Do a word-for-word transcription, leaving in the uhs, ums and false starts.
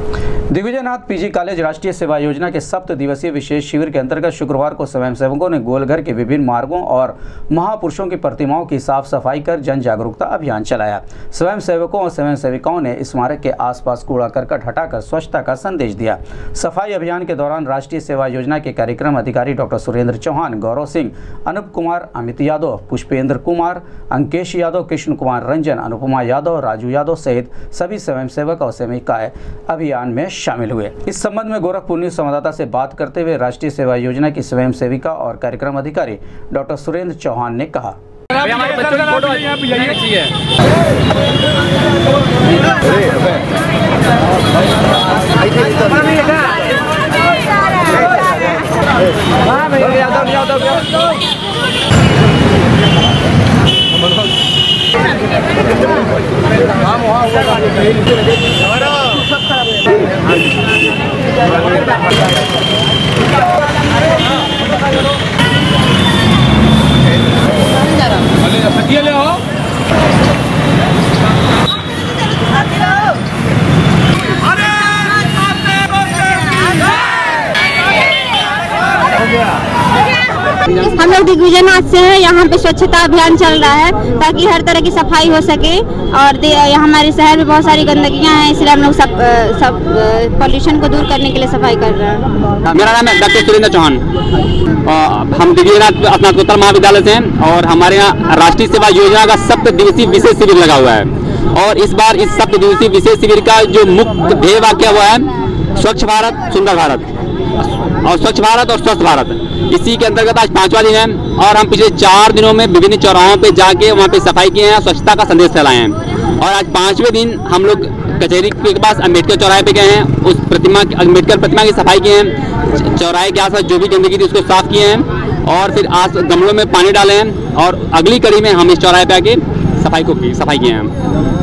Digvijaynath PG college राष्ट्रीय सेवा योजना के सप्त दिवसीय विशेष शिविर के अंतर्गत शुक्रवार को स्वयंसेवकों ने गोलघर के विभिन्न मार्गों और महापुरुषों की प्रतिमाओं की साफ सफाई कर जन जागरूकता अभियान चलाया। स्वयंसेवकों और स्वयं सेविकाओं ने स्मारक के आसपास कूड़ा करकट हटाकर स्वच्छता का संदेश दिया। सफाई अभियान के दौरान राष्ट्रीय सेवा योजना के कार्यक्रम अधिकारी डॉक्टर सुरेंद्र चौहान, गौरव सिंह, अनुप कुमार, अमित यादव, पुष्पेंद्र कुमार, अंकेश यादव, कृष्ण कुमार रंजन, अनुपमा यादव, राजू यादव सहित सभी स्वयंसेवक और सेविकाएं अभियान में शामिल हुए। इस संबंध में गोरखपुर न्यूज संवाददाता से बात करते हुए राष्ट्रीय सेवा योजना की स्वयं सेविका और कार्यक्रम अधिकारी डॉक्टर सुरेंद्र चौहान ने कहा, हमारे बच्चों की फोटो अच्छी है। हम लोग दिग्विजयनाथ से हैं। यहाँ पे स्वच्छता अभियान चल रहा है ताकि हर तरह की सफाई हो सके और हमारे शहर में बहुत सारी गंदगियाँ हैं, इसलिए हम लोग सब सब पॉल्यूशन को दूर करने के लिए सफाई कर रहे हैं। मेरा नाम है डॉक्टर सुरेंद्र चौहान। हम दिग्विजयनाथ स्नातकोत्तर महाविद्यालय से हैं और हमारे यहाँ राष्ट्रीय सेवा योजना का सप्त दिवसीय विशेष शिविर लगा हुआ है और इस बार इस सप्त दिवसीय विशेष शिविर का जो मुख्य ध्येय वाक्य हुआ है स्वच्छ भारत सुंदर भारत और स्वच्छ भारत और स्वस्थ भारत। इसी के अंतर्गत आज पांचवा दिन है और हम पिछले चार दिनों में विभिन्न चौराहों पे जाके वहाँ पे सफाई किए हैं, स्वच्छता का संदेश फैलाए हैं और आज पांचवें दिन हम लोग कचहरी के पास अम्बेडकर चौराहे पे गए हैं, उस प्रतिमा अम्बेडकर प्रतिमा की सफाई किए हैं, चौराहे के आसपास जो भी गंदगी थी उसको साफ किए हैं और फिर आज गमलों में पानी डाले हैं और अगली कड़ी में हम इस चौराहे पे आके सफाई को सफाई किए हैं।